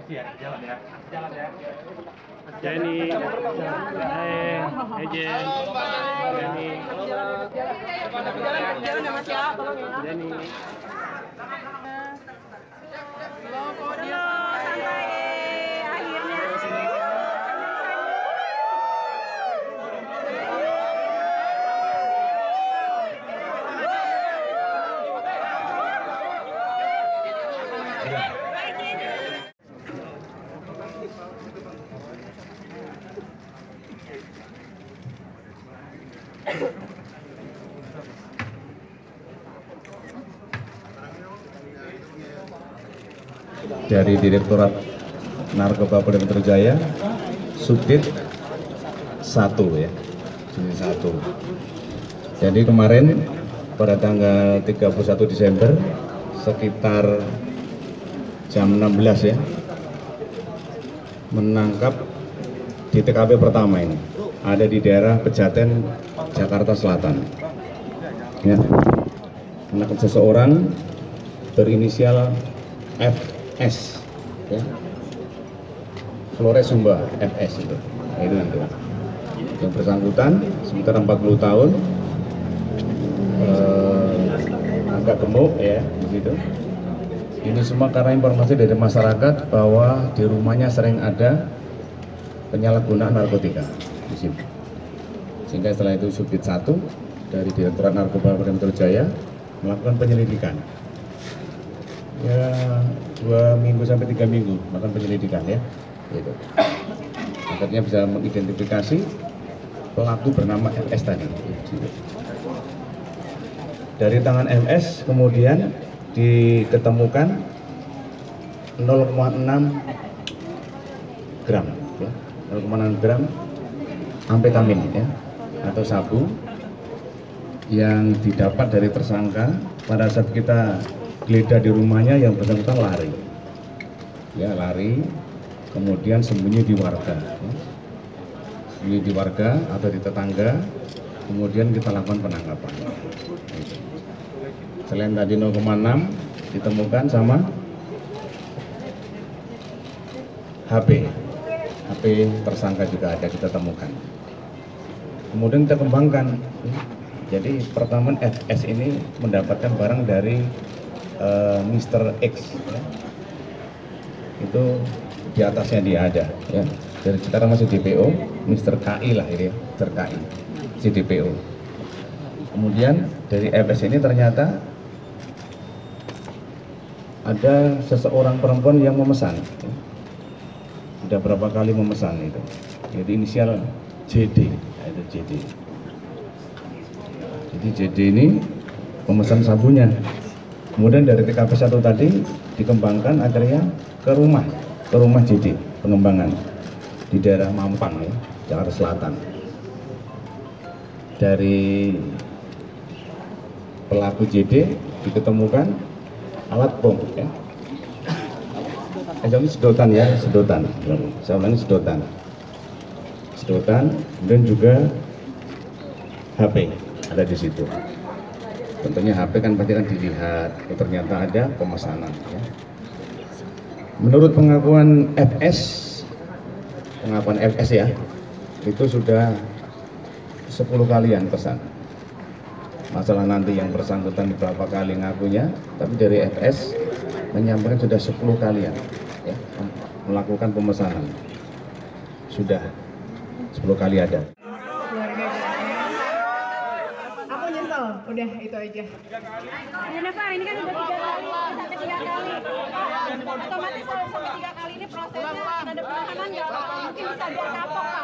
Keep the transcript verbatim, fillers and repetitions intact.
ya, jalan ya. Jalan ya. Jenny, hai, Ejen, Jenny, Jalan sama siapa tolong ya. Jenny. Halo, santai. Akhirnya. Dari Direktorat Narkoba Polda Metro Jaya, Subdit satu ya, Subdit satu. Jadi kemarin pada tanggal tiga puluh satu Desember sekitar jam enam belas ya, menangkap di T K P pertama ini, ada di daerah Pejaten, Jakarta Selatan. Ya, menangkap seseorang berinisial F S, ya, Flores Sumba, F S itu, nah, itu itu. Yang bersangkutan sekitar empat puluh tahun, eh, agak gemuk ya, begitu. Ini semua karena informasi dari masyarakat bahwa di rumahnya sering ada penyalahgunaan narkotika di sini. Sehingga setelah itu Subdit satu dari Direktorat Narkoba Polda Metro Jaya melakukan penyelidikan. Ya, dua minggu sampai tiga minggu melakukan penyelidikan ya, gitu. Akhirnya bisa mengidentifikasi pelaku bernama F S tadi. Gitu. Dari tangan F S kemudian diketemukan nol koma enam gram, ya, nol koma enam gram amfetamin ya, atau sabu yang didapat dari tersangka pada saat kita geledah di rumahnya. Yang bersangkutan lari, ya lari, kemudian sembunyi di warga, ya. Sembunyi di warga atau di tetangga, kemudian kita lakukan penangkapan. Selain tadi nol koma enam ditemukan sama H P, H P tersangka juga ada kita temukan. Kemudian kita kembangkan. Jadi pertama F S ini mendapatkan barang dari Uh, Mister X ya. Itu di atasnya dia ada ya. Dari sekarang masih D P O Mister K I lah ini ya. Mister K I si D P O. Kemudian dari F S ini ternyata ada seseorang perempuan yang memesan ya. Sudah berapa kali memesan itu. Jadi inisial J D ya, itu J D. Jadi J D ini pemesan sabunya. Kemudian dari T K P satu tadi dikembangkan akhirnya ke rumah, ke rumah J D, pengembangan di daerah Mampang ya, Jakarta Selatan. Dari pelaku J D diketemukan alat bom ya. Eh, ini sedotan ya, sedotan. Saya ulangi sedotan. Sedotan, kemudian juga H P ada di situ. Tentunya H P kan pasti kan dilihat, oh, ternyata ada pemesanan ya. Menurut pengakuan F S, pengakuan F S ya, itu sudah sepuluh kalian pesan. Masalah nanti yang bersangkutan berapa kali ngakunya, tapi dari F S menyampaikan sudah sepuluh kalian ya, melakukan pemesanan. Sudah sepuluh kali ada. Udah itu aja. Ya Pak, ini kan udah tiga kali sampai tiga kali. Otomatis kalau sampai tiga kali ini prosesnya ada penahanan nggak Pak? Mungkin bisa biar kapok.